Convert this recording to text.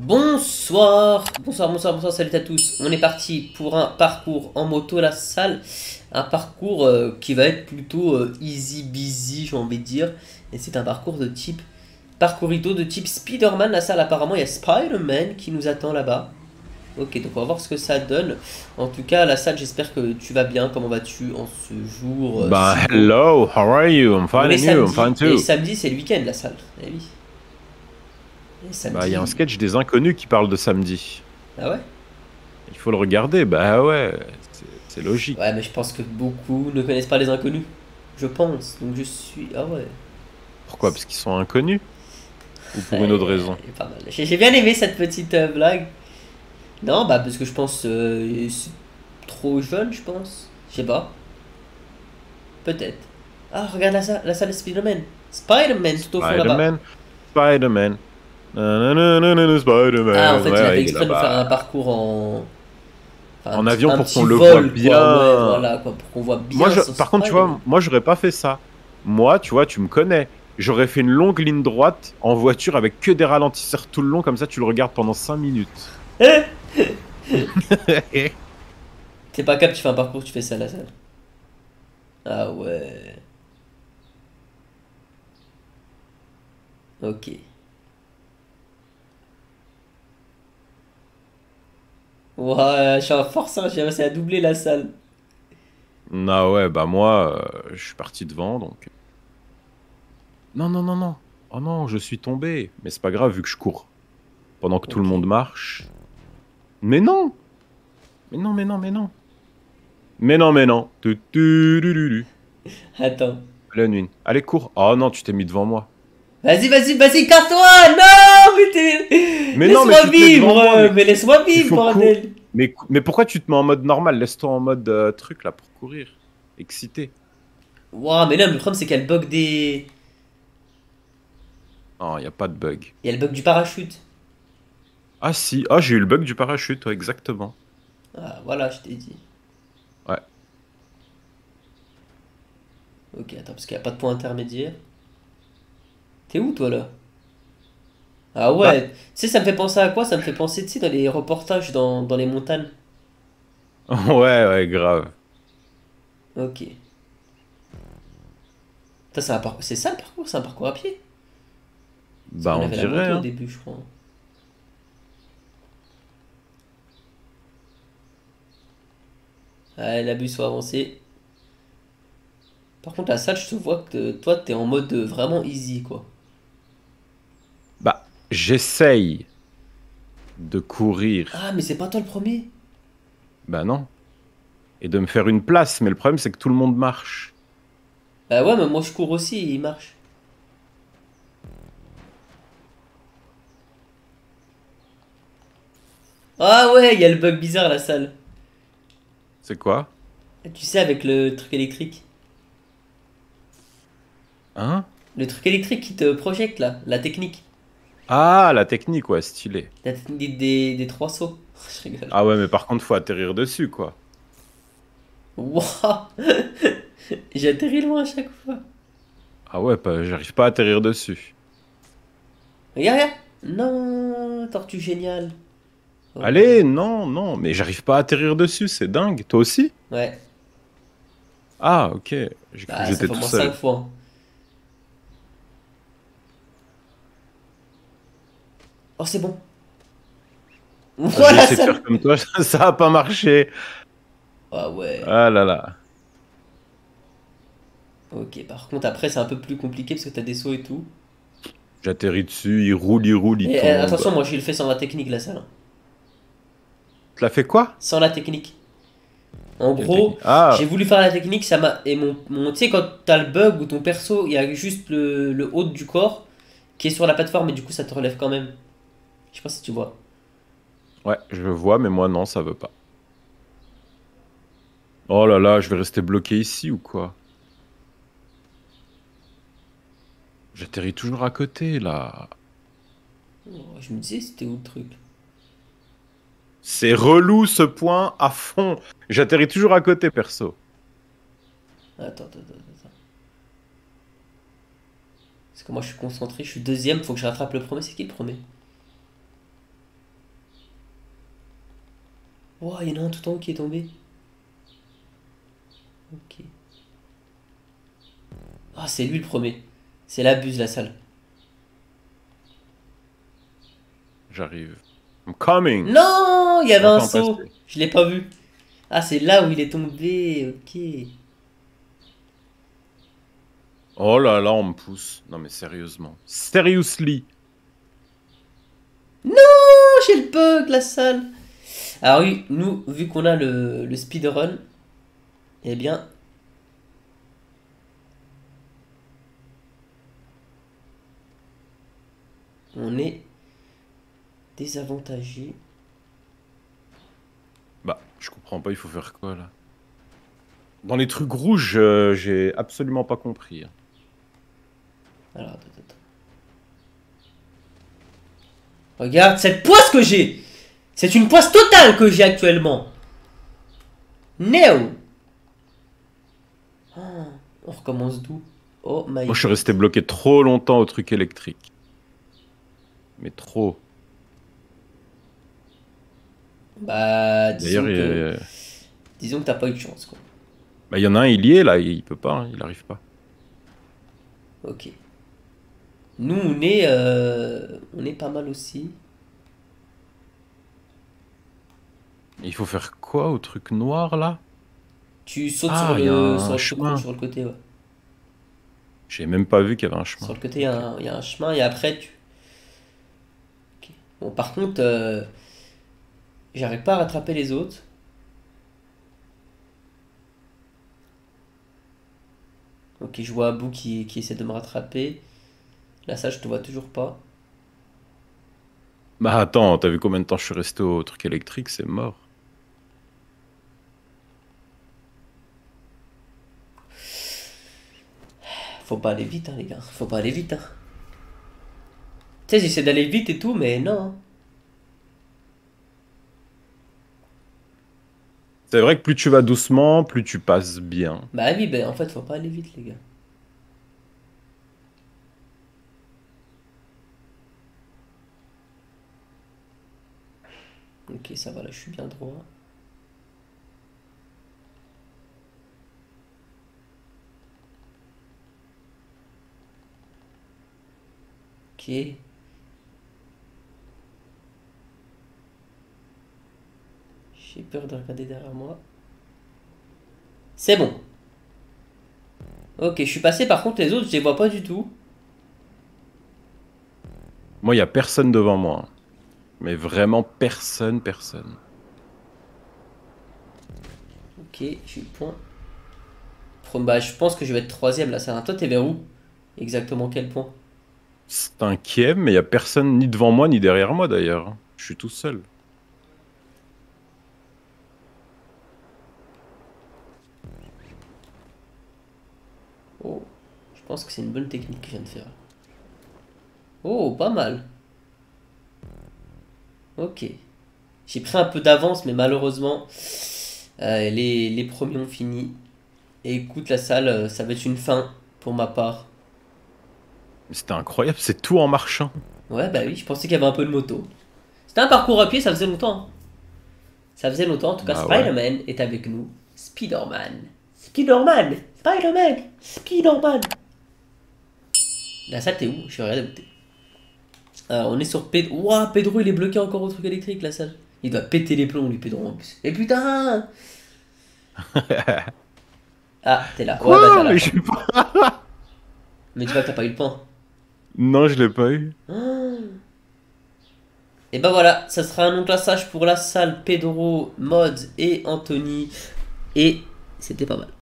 Bonsoir, bonsoir, salut à tous. On est parti pour un parcours en moto à la salle. Un parcours qui va être plutôt easy busy, j'ai envie de dire. Et c'est un parcours de type parcourito, de type Spider-Man. La salle, apparemment, il y a Spider-Man qui nous attend là-bas. Ok, donc on va voir ce que ça donne. En tout cas, la salle, j'espère que tu vas bien. Comment vas-tu en ce jour Bah, si beau? hello, how are you? I'm On fine est and you, I'm fine samedi, et too. samedi, c'est le week-end, la salle. Eh oui. Et Bah, il y a un samedi. sketch des inconnus qui parle de samedi. Ah ouais? Il faut le regarder, bah ouais, c'est logique. Ouais, mais je pense que beaucoup ne connaissent pas les inconnus. Je pense. Donc je suis. Ah ouais. Pourquoi? Parce qu'ils sont inconnus? Ou pour une autre Ouais, raison? elle est pas mal. J'ai bien aimé cette petite blague. Non, bah parce que je pense c'est trop jeune, je pense. Je sais pas. Peut-être. Ah, regarde la salle de Spider-Man. Spider-Man tout au fond là-bas. Spider-Man, Spider-Man, nananana, Ah, en Spider-Man, fait, il a ouais, fait il est exprès de nous faire un là-bas. parcours en. Enfin, En avion un pour petit qu'on le voit vol, quoi. Ouais, bien. voilà, quoi. Pour qu'on voit Moi, bien son par contre, tu Spider-Man. vois, moi, j'aurais pas fait ça. Moi, tu vois, tu me connais. J'aurais fait une longue ligne droite en voiture avec que des ralentisseurs tout le long, comme ça, tu le regardes pendant 5 minutes. T'es pas cap, tu fais un parcours, tu fais ça à la salle. Ah ouais. Ok. Ouais, je suis un force, hein, j'ai réussi à doubler la salle. Ah ouais, bah moi, je suis parti devant, donc. Non, non, non, non. Oh non, je suis tombé. Mais c'est pas grave, vu que je cours pendant que tout le Ok. monde marche. Mais non! Mais non, mais non, mais non. Mais non, mais non. Tu. Attends. La nuit. Allez, cours. Oh non, tu t'es mis devant moi. Vas-y, casse-toi! Non! Mais non, mais Laisse-moi tu te mets devant vivre! moi, mais Mais laisse-moi il vivre, faut cours. bordel! Mais pourquoi tu te mets en mode normal? Laisse-toi en mode truc là pour courir. Excité. Ouah, mais là, le problème, c'est qu'il y a le bug des. Oh, y a pas de bug. Il y a le bug du parachute. Ah si, ah j'ai eu le bug du parachute, ouais, exactement. Ah, voilà, je t'ai dit. Ouais. Ok, attends, parce qu'il n'y a pas de point intermédiaire. T'es où, toi, là? Ah Bah, ouais, tu sais, ça me fait penser à quoi? Ça me fait penser, tu sais, dans les reportages dans les montagnes. ouais, ouais, grave. Ok. Ça, c'est c'est ça le parcours? C'est un parcours à pied? Parce Bah qu'on on avait la dirait, moto au hein. début, je crois. Allez, la bus soit avancée. Par contre, la salle, je te vois que toi, t'es en mode vraiment easy, quoi. Bah, j'essaye de courir. Ah, mais c'est pas toi le premier? Bah non. Et de me faire une place, mais le problème c'est que tout le monde marche. Bah ouais, mais moi, je cours aussi et il marche. Ah ouais, il y a le bug bizarre, la salle. C'est quoi? Tu sais, avec le truc électrique. Hein? Le truc électrique qui te projette, là. La technique. Ah, la technique, ouais, stylé. La technique des trois sauts. Je rigole. Ah ouais, mais par contre, faut atterrir dessus, quoi. Wouah. J'ai atterri loin à chaque fois. Ah ouais, j'arrive pas à atterrir dessus. Regarde. Non, tortue géniale. Oh là là. Allez, non, non, mais j'arrive pas à atterrir dessus, c'est dingue. Toi aussi? Ouais. Ah, ok. J'ai cru que Bah, ça j'étais fait au tout moins 5 seul. fois, hein. Oh, c'est bon. Ah, j'ai Voilà, essayé de ça. faire comme toi, ça a pas marché. Ah ouais. Ah là là. Ok, par contre, après, c'est un peu plus compliqué parce que t'as des sauts et tout. J'atterris dessus, il Et tombe. attention, moi, je le fais sans la technique, là, ça. Tu l'as fait quoi? Sans la technique. En Quelle gros, technique? j'ai Ah, voulu faire la technique, ça m'a. Et tu sais, quand t'as le bug où ton perso, il y a juste le haut du corps qui est sur la plateforme et du coup, ça te relève quand même. Je sais pas si tu vois. ouais, je vois, mais moi non, ça veut pas. Oh là là, je vais rester bloqué ici ou quoi? J'atterris toujours à côté là. Oh, je me disais, c'était où le truc? C'est relou ce point à fond. J'atterris toujours à côté, perso. Attends. Parce que moi, je suis concentré, je suis deuxième, faut que je rattrape le premier. C'est qui le premier? Oh, il y en a un tout en haut qui est tombé. Ok. Ah, c'est lui le premier. C'est l'abuse, la salle. J'arrive. I'm coming. Non, il y avait un Enfin saut. passé. Je l'ai pas vu. Ah, c'est là où il est tombé. Ok. Oh là là, on me pousse. Non mais sérieusement. Seriously. Non, j'ai le bug, la salle. Alors oui, nous, vu qu'on a le speedrun, eh bien, on est désavantagé. Bah, je comprends pas, il faut faire quoi là? Dans les trucs rouges, j'ai absolument pas compris. Alors, attends, attends. Regarde cette poisse que j'ai. C'est une poisse totale que j'ai actuellement. No. Ah, on recommence d'où? Oh my Moi, je suis god. resté bloqué trop longtemps au truc électrique. Mais trop. Bah, D'ailleurs, disons que t'as pas eu de chance, quoi. bah, il y en a un, il y est là, il peut pas, hein, il arrive pas. Ok. Nous, on est pas mal aussi. Il faut faire quoi au truc noir là? Tu sautes Ah, il y a sur un le truc rouge, chemin. sur le côté, ouais. J'ai même pas vu qu'il y avait un Sur chemin. le côté, Ok. il y a un chemin et après, tu. Ok. Bon, par contre, j'arrive pas à rattraper les autres. Ok, je vois Abou qui essaie de me rattraper. Là, ça, je te vois toujours pas. Bah attends, t'as vu combien de temps je suis resté au truc électrique? C'est mort. Faut pas aller vite, hein, les gars. Faut pas aller vite, hein. Tu sais, j'essaie d'aller vite et tout, mais non. C'est vrai que plus tu vas doucement, plus tu passes bien. Bah oui, ben en fait, faut pas aller vite, les gars. Ok, ça va, là, je suis bien droit. Ok. J'ai peur de regarder derrière moi. C'est bon. Ok, je suis passé. Par contre, les autres, je les vois pas du tout. Moi, il y a personne devant moi, hein. Mais vraiment personne, personne. Ok, j'ai eu le point. Bah, je pense que je vais être troisième là. Ça. Toi, t'es vers où? Exactement quel point? Cinquième, mais il y a personne ni devant moi ni derrière moi d'ailleurs. Je suis tout seul. Oh, je pense que c'est une bonne technique que je viens de faire. Oh, pas mal. Ok. J'ai pris un peu d'avance, mais malheureusement, les premiers ont fini. Et écoute, la salle, ça va être une fin pour ma part. Mais c'était incroyable, c'est tout en marchant. Ouais, bah oui, je pensais qu'il y avait un peu de moto. C'était un parcours à pied, ça faisait longtemps, hein. Ça faisait longtemps, en tout cas, Bah ouais. Spider-Man est avec nous. Spider-Man. Spider-Man. Spider-Man. Spider-Man. La salle, t'es où? Je suis rien d'écouter. On est sur Pedro. Ouah, Pedro, il est bloqué encore au truc électrique, la salle. Il doit péter les plombs, lui, Pedro, en plus. Et putain! Ah, t'es là. Ouais, bah t'es à Quoi? la Mais fin. j'ai pas... Mais tu vois que t'as pas eu le point. Non, je l'ai pas eu. Et bah voilà, ça sera un classage pour la salle Pedro, Mods et Anthony. Et c'était pas mal.